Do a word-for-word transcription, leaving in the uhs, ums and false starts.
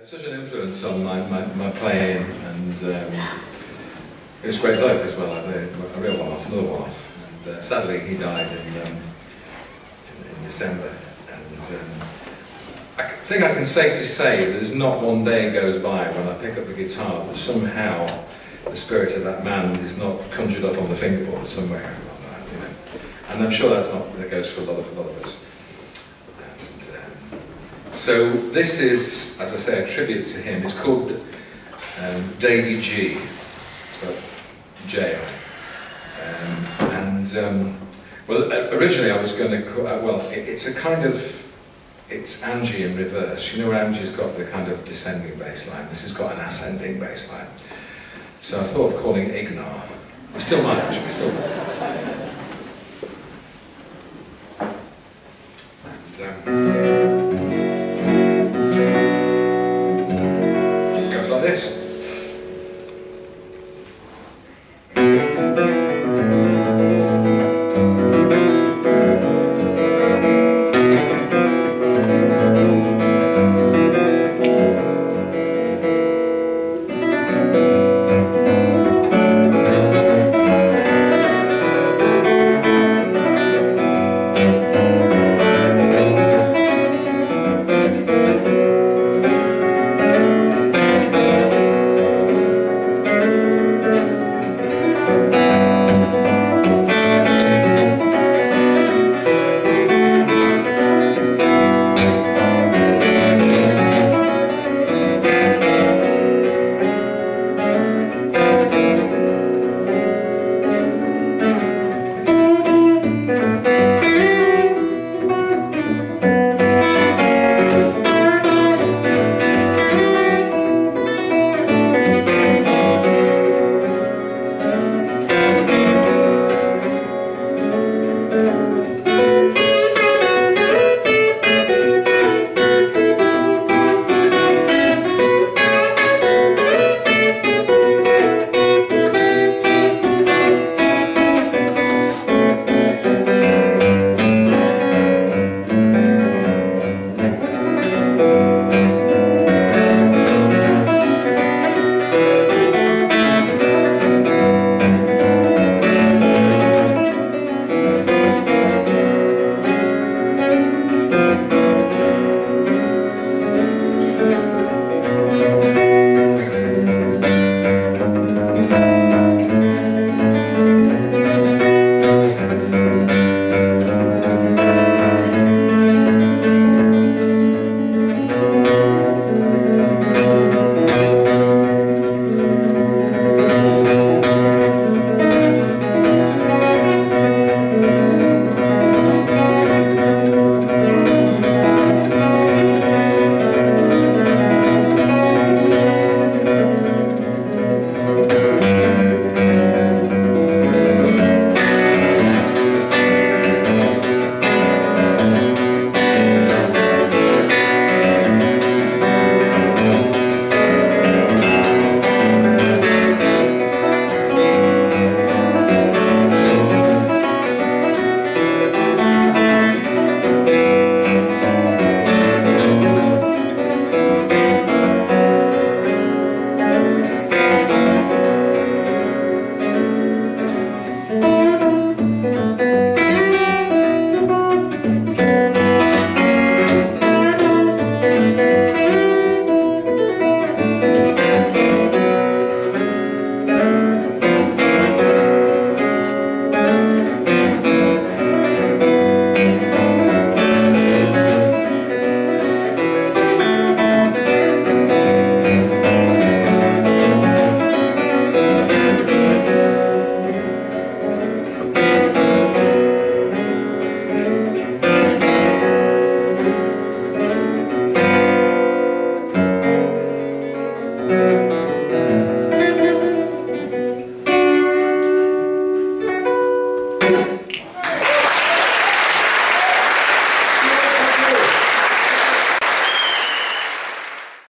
Such an influence on my, my, my playing, and um, it was a great bloke as well, a, a real one-off, another one-off. And uh, sadly he died in, um, in, in December, and um, I think I can safely say there's not one day goes by when I pick up the guitar that somehow the spirit of that man is not conjured up on the fingerboard somewhere. You know. And I'm sure that's not, that goes for a lot of, a lot of us. So this is, as I say, a tribute to him. It's called um, Davy G. So J. Um, and um, well, originally I was going to call. Uh, well, it, it's a kind of, it's Angie in reverse. You know where Angie's got the kind of descending bass line. This has got an ascending bass line. So I thought of calling it Ignar. We still might actually. We still might.